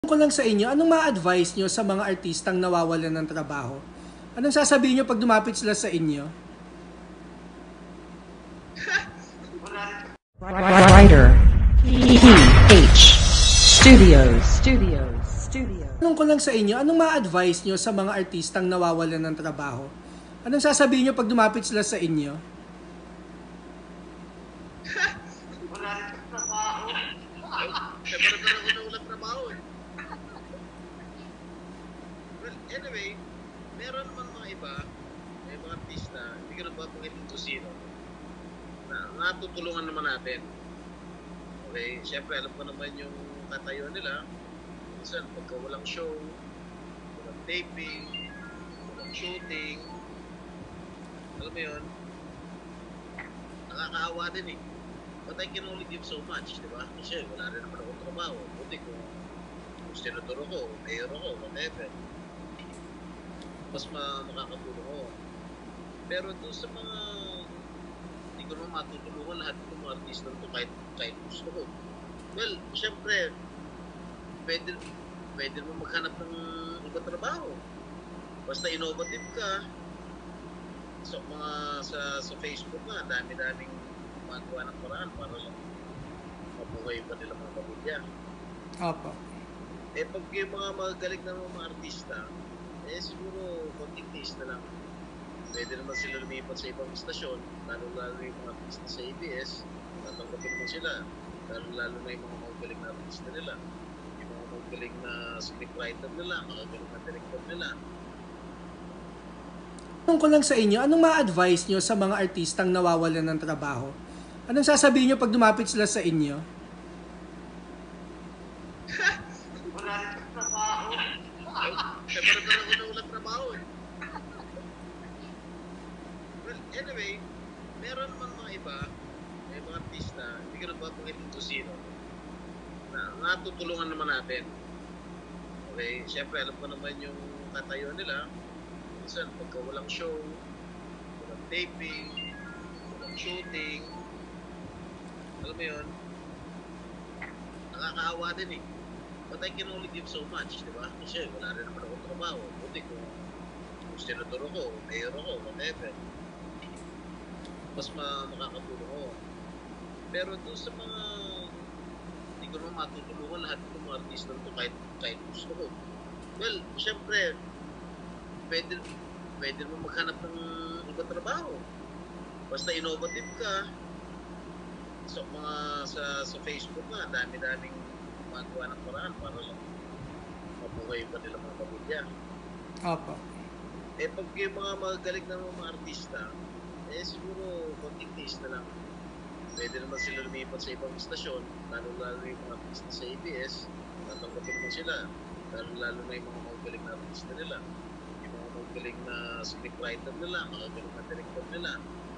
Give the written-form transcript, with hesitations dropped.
Ko lang sa inyo, anong ma-advise nyo sa mga artistang nawawalan ng trabaho? Anong sasabihin nyo pag dumapit sila sa inyo? Writer PH Studios. Anong ko lang sa inyo, anong ma-advise nyo sa mga artistang nawawalan ng trabaho? Anong sasabihin nyo pag dumapit sila sa inyo? Wala rin trabaho. Siyempre na ako na walang trabaho eh. Well, anyway, meron naman mga iba, may mga artista, hindi ko na babangitin kung sino, na natutulungan naman natin. Okay, siyempre alam ko naman yung katayuan nila. Minsan, pagka walang show, walang taping, walang shooting, alam mo yun, nakakaawa din eh. But I can only give so much, di ba? Kasi wala rin naman akong trabaho. Buti kung senador ko, mayor ako, whatever. Mas makakatulong ako. Pero doon sa mga hindi ko naman matutulungan lahat ng mga artista nito kahit gusto ko. Well, syempre, pwede mo maghanap ng ibang trabaho. Basta innovative ka. So, sa Facebook nga, dami-daming magawa ng paraan para lang mabuhay pa nila mga pamilya. Opo. Eh, pag yung mga magaling na mga artista, eh siguro konting taste na lang. Pwede naman sila lumipat sa ibang istasyon, lalo-lalo yung mga artista sa ABS, tatanggapin naman sila. Lalo-lalo na yung mga magaling na artista nila. Yung mga magaling na scriptwriter nila, magaling na director nila. Anong ko lang sa inyo, anong ma-advise nyo sa mga artistang nawawalan ng trabaho? Anong sasabihin nyo pag dumapit sila sa inyo? Wala rin trabaho. Siyempre na ako na walang trabaho eh. Well, anyway, meron naman mga iba, may mga artista, hindi ko na babangitin kung sino, na natutulungan naman natin. Okay, siyempre alam ko naman yung katayuan nila. Minsan, pagka walang show, walang taping, walang shooting, alam mo yun, nakakaawa din eh. But I can only give so much, di ba? Kasi wala rin naman akong trabaho. Buti kung senador ako, mayor ako, whatever. Mas makakatulong ako. Pero doon sa mga hindi ko naman matutulungan lahat ng mga artista nito kahit gusto ko. Well, syempre, pwede mo maghanap ng ibang trabaho. Basta innovative ka. So, sa Facebook nga, dami-daming magawa ng paraan para lang mabuhay pa nila mga pamilya. Opo. Eh, pag yung mga magaling na mga artista, eh siguro konting taste na lang. Pwede naman sila lumipat sa ibang istasyon, lalo-lalo yung mga artista sa ABS, tatanggapin naman sila. Lalo-lalo na yung mga magaling na artista nila. Yung mga magaling na scriptwriter nila, magaling na director nila.